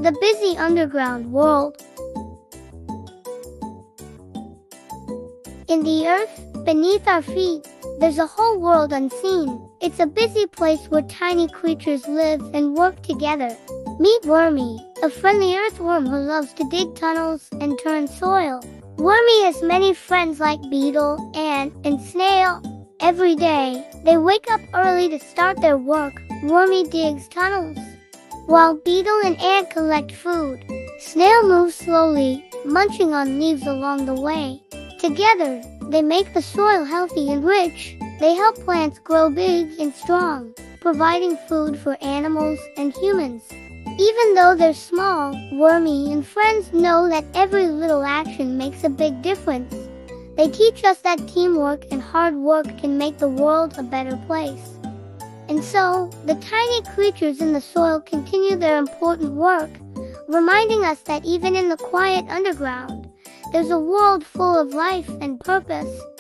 the busy underground world. In the earth, beneath our feet, there's a whole world unseen. It's a busy place where tiny creatures live and work together. Meet Wormy, a friendly earthworm who loves to dig tunnels and turn soil. Wormy has many friends like beetle, ant, and snail. Every day, they wake up early to start their work. Wormy digs tunnels, while beetle and ant collect food. Snail moves slowly, munching on leaves along the way. Together, they make the soil healthy and rich. They help plants grow big and strong, providing food for animals and humans. Even though they're small, Wormy and friends know that every little action makes a big difference. They teach us that teamwork and hard work can make the world a better place. And so, the tiny creatures in the soil continue their important work, reminding us that even in the quiet underground, there's a world full of life and purpose.